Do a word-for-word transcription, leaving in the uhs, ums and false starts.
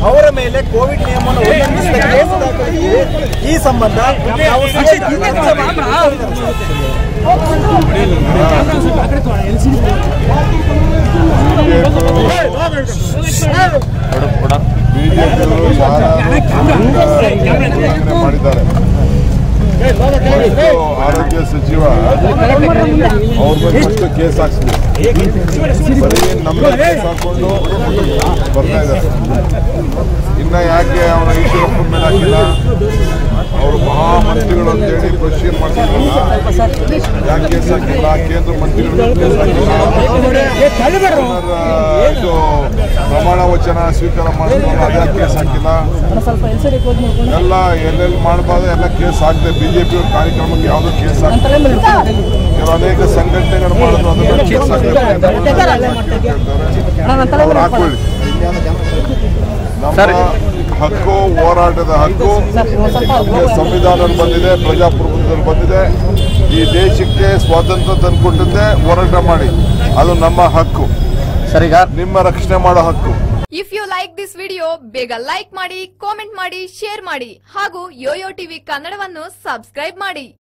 ಅವರ ಮೇಲೆ ಕೋವಿಡ್ ನಿಯಮವನ್ನು ಉಲ್ಲಂಘಿಸಿದ ಕೇಸು ದಾಖಲಿಸಿದೆ. ಈ ಸಂಬಂಧ ನಾವು ಮಾಡಿದ್ದಾರೆ. ಆರೋಗ್ಯ ಸಚಿವ ಅವ್ರ ಬಗ್ಗೆ ಕೇಸ್ ಹಾಕ್ಸಿದ್ರು. ಬರೀ ನಮ್ಮ ಕೇಸ್ ಹಾಕೊಂಡು ಬರ್ತಾ ಇದ್ದಾರೆ. ಇನ್ನ ಯಾಕೆ ಅವನ ಈಶ್ವರಪ್ಪನ ಮೇಲೆ ಹಾಕಿಲ್ಲ? ಅವರು ಮಹಾಮಂತ್ರಿಗಳು ಅಂತೇಳಿ ಕ್ವಶನ್ ಮಾಡ್ತಿದ್ರಲ್ಲ, ಯಾಕೆ ಕೇಸ್ ಹಾಕಿಲ್ಲ? ಕೇಂದ್ರ ಮಂತ್ರಿಗಳು ಕೇಸ್ ಹಾಕಿಲ್ಲ. ಇದು ಪ್ರಮಾಣ ವಚನ ಸ್ವೀಕಾರ ಮಾಡಿದ್ರು, ಅದ್ಯಾಕೆ ಕೇಸ್ ಹಾಕಿಲ್ಲ? ಎಲ್ಲ ಎಲ್ಲೆಲ್ಲಿ ಮಾಡಬಾರ್ದು ಎಲ್ಲ ಕೇಸ್ ಹಾಕಿದೆ. ಬಿಜೆಪಿ ಅವ್ರ ಕಾರ್ಯಕ್ರಮಕ್ಕೆ ಯಾವುದೋ ಕೇಸ್ ಹಾಕ್ತಾರೆ. ಕೆಲವು ಅನೇಕ ಸಂಘಟನೆಗಳು ಮಾಡಿದ್ರು, ಅದನ್ನ ಕೇಸ್ ಹಾಕ್ತಾರೆ. ಹಾಕೊಳ್ಳಿ. ನಮ್ಮ ಹಕ್ಕು, ಹೋರಾಟದ ಹಕ್ಕು ಸಂವಿಧಾನದಲ್ಲಿ ಬಂದಿದೆ, ಪ್ರಜಾಪ್ರಭುತ್ವದಲ್ಲಿ ಬಂದಿದೆ. ಈ ದೇಶಕ್ಕೆ ಸ್ವಾತಂತ್ರ್ಯ ತಂದುಕೊಟ್ಟಿದ್ದೆ ಹೋರಾಟ ಮಾಡಿ, ಅದು ನಮ್ಮ ಹಕ್ಕು. ಸರಿಗ ನಿಮ್ಮ ರಕ್ಷಣೆ ಮಾಡೋ ಹಕ್ಕು. If you like this video ಬೇಗ ಲೈಕ್ ಮಾಡಿ, ಕಾಮೆಂಟ್ ಮಾಡಿ, ಶೇರ್ ಮಾಡಿ ಹಾಗೂ ಯೋಯೋ ಟಿವಿ ಕನ್ನಡವನ್ನು ಸಬ್ಸ್ಕ್ರೈಬ್ ಮಾಡಿ.